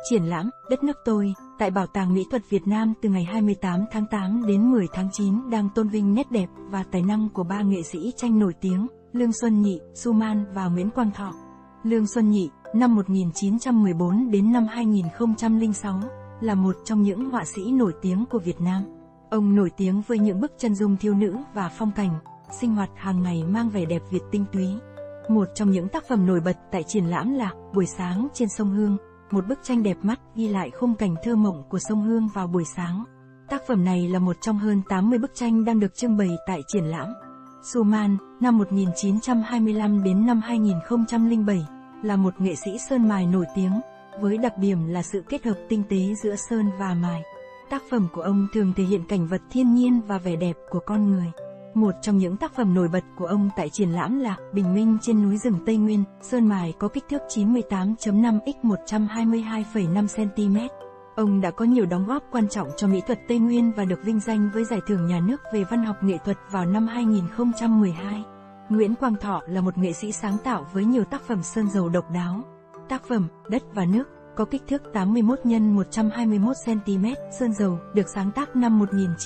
Triển lãm Đất nước tôi tại Bảo tàng Mỹ thuật Việt Nam từ ngày 28 tháng 8 đến 10 tháng 9 đang tôn vinh nét đẹp và tài năng của ba nghệ sĩ tranh nổi tiếng Lương Xuân Nhị, Suman và Nguyễn Quang Thọ. Lương Xuân Nhị, năm 1914 đến năm 2006, là một trong những họa sĩ nổi tiếng của Việt Nam. Ông nổi tiếng với những bức chân dung thiếu nữ và phong cảnh, sinh hoạt hàng ngày mang vẻ đẹp Việt tinh túy. Một trong những tác phẩm nổi bật tại triển lãm là Buổi sáng trên sông Hương, một bức tranh đẹp mắt ghi lại khung cảnh thơ mộng của sông Hương vào buổi sáng. Tác phẩm này là một trong hơn 80 bức tranh đang được trưng bày tại triển lãm. Suman, năm 1925 đến năm 2007, là một nghệ sĩ sơn mài nổi tiếng, với đặc điểm là sự kết hợp tinh tế giữa sơn và mài. Tác phẩm của ông thường thể hiện cảnh vật thiên nhiên và vẻ đẹp của con người. Một trong những tác phẩm nổi bật của ông tại triển lãm là Bình minh trên núi rừng Tây Nguyên, sơn mài có kích thước 98.5 x 122,5 cm. Ông đã có nhiều đóng góp quan trọng cho mỹ thuật Tây Nguyên và được vinh danh với Giải thưởng Nhà nước về văn học nghệ thuật vào năm 2012. Nguyễn Quang Thọ là một nghệ sĩ sáng tạo với nhiều tác phẩm sơn dầu độc đáo. Tác phẩm Đất và nước có kích thước 81 x 121 cm, sơn dầu, được sáng tác năm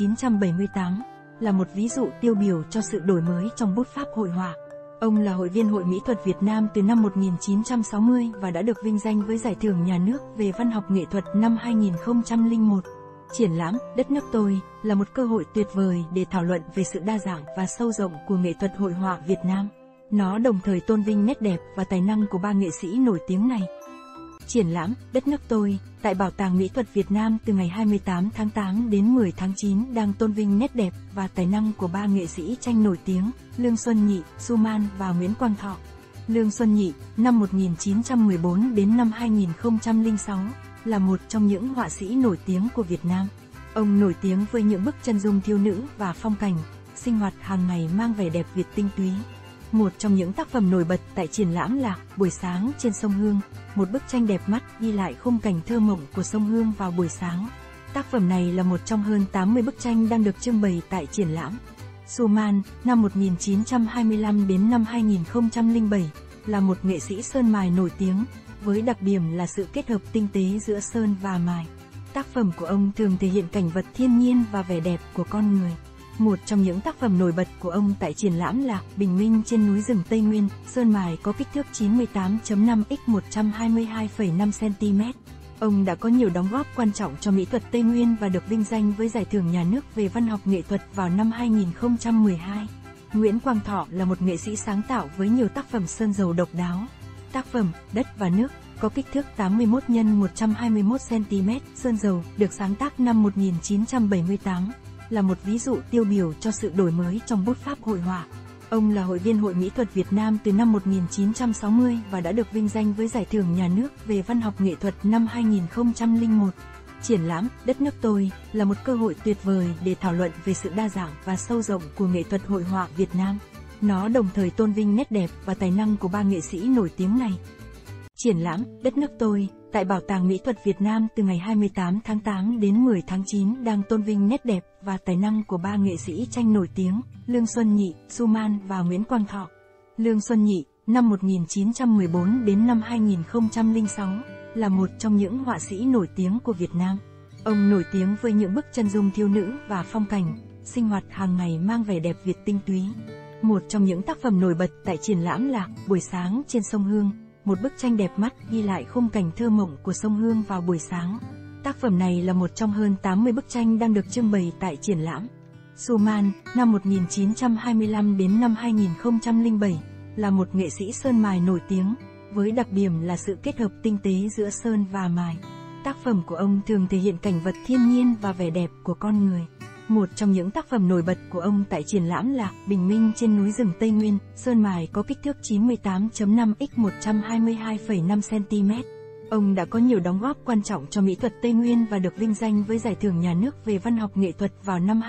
1978, là một ví dụ tiêu biểu cho sự đổi mới trong bút pháp hội họa. Ông là hội viên Hội Mỹ thuật Việt Nam từ năm 1960 và đã được vinh danh với Giải thưởng Nhà nước về văn học nghệ thuật năm 2001. Triển lãm Đất nước tôi là một cơ hội tuyệt vời để thảo luận về sự đa dạng và sâu rộng của nghệ thuật hội họa Việt Nam. Nó đồng thời tôn vinh nét đẹp và tài năng của ba nghệ sĩ nổi tiếng này. Triển lãm Đất nước tôi tại Bảo tàng Mỹ thuật Việt Nam từ ngày 28 tháng 8 đến 10 tháng 9 đang tôn vinh nét đẹp và tài năng của ba nghệ sĩ tranh nổi tiếng Lương Xuân Nhị, Suman và Nguyễn Quang Thọ. Lương Xuân Nhị, năm 1914 đến năm 2006, là một trong những họa sĩ nổi tiếng của Việt Nam. Ông nổi tiếng với những bức chân dung thiếu nữ và phong cảnh, sinh hoạt hàng ngày mang vẻ đẹp Việt tinh túy. Một trong những tác phẩm nổi bật tại triển lãm là Buổi sáng trên sông Hương, một bức tranh đẹp mắt ghi lại khung cảnh thơ mộng của sông Hương vào buổi sáng. Tác phẩm này là một trong hơn 80 bức tranh đang được trưng bày tại triển lãm. Suman, năm 1925 đến năm 2007, là một nghệ sĩ sơn mài nổi tiếng, với đặc điểm là sự kết hợp tinh tế giữa sơn và mài. Tác phẩm của ông thường thể hiện cảnh vật thiên nhiên và vẻ đẹp của con người. Một trong những tác phẩm nổi bật của ông tại triển lãm là Bình minh trên núi rừng Tây Nguyên, sơn mài có kích thước 98.5 x 122,5 cm. Ông đã có nhiều đóng góp quan trọng cho mỹ thuật Tây Nguyên và được vinh danh với Giải thưởng Nhà nước về văn học nghệ thuật vào năm 2012. Nguyễn Quang Thọ là một nghệ sĩ sáng tạo với nhiều tác phẩm sơn dầu độc đáo. Tác phẩm Đất và nước có kích thước 81 x 121 cm, sơn dầu, được sáng tác năm 1978, là một ví dụ tiêu biểu cho sự đổi mới trong bút pháp hội họa. Ông là hội viên Hội Mỹ thuật Việt Nam từ năm 1960 và đã được vinh danh với Giải thưởng Nhà nước về văn học nghệ thuật năm 2001. Triển lãm Đất nước tôi là một cơ hội tuyệt vời để thảo luận về sự đa dạng và sâu rộng của nghệ thuật hội họa Việt Nam. Nó đồng thời tôn vinh nét đẹp và tài năng của ba nghệ sĩ nổi tiếng này. Triển lãm Đất nước tôi tại Bảo tàng Mỹ thuật Việt Nam từ ngày 28 tháng 8 đến 10 tháng 9 đang tôn vinh nét đẹp và tài năng của ba nghệ sĩ tranh nổi tiếng Lương Xuân Nhị, Suman và Nguyễn Quang Thọ. Lương Xuân Nhị, năm 1914 đến năm 2006, là một trong những họa sĩ nổi tiếng của Việt Nam. Ông nổi tiếng với những bức chân dung thiếu nữ và phong cảnh, sinh hoạt hàng ngày mang vẻ đẹp Việt tinh túy. Một trong những tác phẩm nổi bật tại triển lãm là Buổi sáng trên sông Hương, một bức tranh đẹp mắt ghi lại khung cảnh thơ mộng của sông Hương vào buổi sáng. Tác phẩm này là một trong hơn 80 bức tranh đang được trưng bày tại triển lãm. Suman, năm 1925 đến năm 2007, là một nghệ sĩ sơn mài nổi tiếng, với đặc điểm là sự kết hợp tinh tế giữa sơn và mài. Tác phẩm của ông thường thể hiện cảnh vật thiên nhiên và vẻ đẹp của con người. Một trong những tác phẩm nổi bật của ông tại triển lãm là Bình minh trên núi rừng Tây Nguyên, sơn mài có kích thước 98.5 x 122,5 cm. Ông đã có nhiều đóng góp quan trọng cho mỹ thuật Tây Nguyên và được vinh danh với Giải thưởng Nhà nước về văn học nghệ thuật vào năm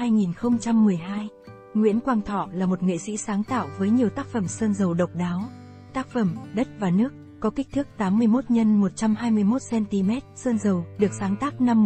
2012. Nguyễn Quang Thọ là một nghệ sĩ sáng tạo với nhiều tác phẩm sơn dầu độc đáo. Tác phẩm Đất và nước có kích thước 81 x 121 cm, sơn dầu, được sáng tác năm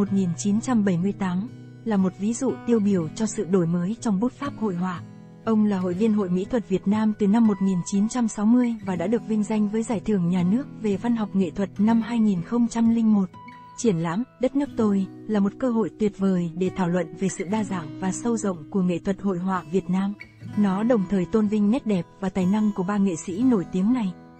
1978, là một ví dụ tiêu biểu cho sự đổi mới trong bút pháp hội họa. Ông là hội viên Hội Mỹ thuật Việt Nam từ năm 1960 và đã được vinh danh với Giải thưởng Nhà nước về văn học nghệ thuật năm 2001. Triển lãm Đất nước tôi là một cơ hội tuyệt vời để thảo luận về sự đa dạng và sâu rộng của nghệ thuật hội họa Việt Nam. Nó đồng thời tôn vinh nét đẹp và tài năng của ba nghệ sĩ nổi tiếng này.